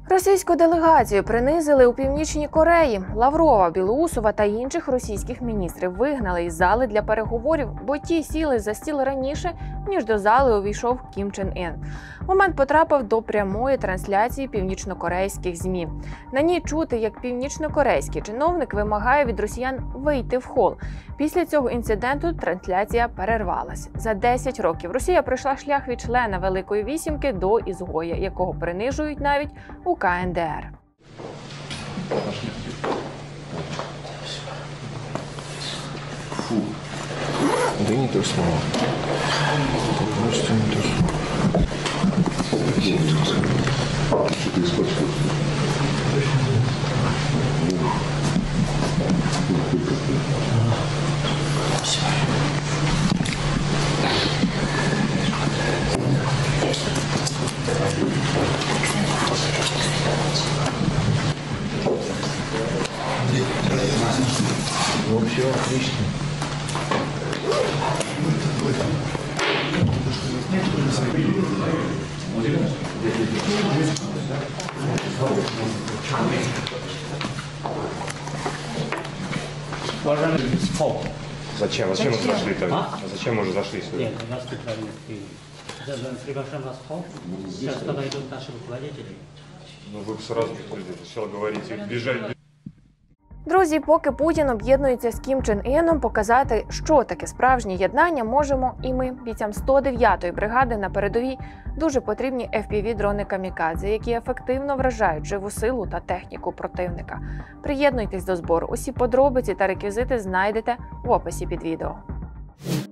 Російську делегацію принизили у Північній Кореї. Лаврова, Білоусова та інших російських міністрів вигнали із зали для переговорів, бо ті сіли за стіл раніше, ніж до зали увійшов Кім Чен Ін. Момент потрапив до прямої трансляції північнокорейських ЗМІ. На ній чути, як північнокорейський чиновник вимагає від росіян вийти в хол. Після цього інциденту трансляція перервалась. За 10 років Росія пройшла шлях від члена Великої Вісімки до ізгоя, якого принижують навіть у КНДР. Фу. Да не то слово. Это просто не то слово. Что-то испортил. Ну, все отлично. Зачем? Зачем мы зашли тогда? Зачем мы уже зашли сюда? Нет, у нас неправильно приглашаем вас в холл. Сейчас подойдут наши руководители. Ну вы сразу сначала говорите, бежать. Друзі, поки Путін об'єднується з Кім Чен Іном, показати, що таке справжнє єднання, можемо і ми, бійцям 109-ї бригади на передовій, дуже потрібні FPV-дрони «Камікадзе», які ефективно вражають живу силу та техніку противника. Приєднуйтесь до збору. Усі подробиці та реквізити знайдете в описі під відео.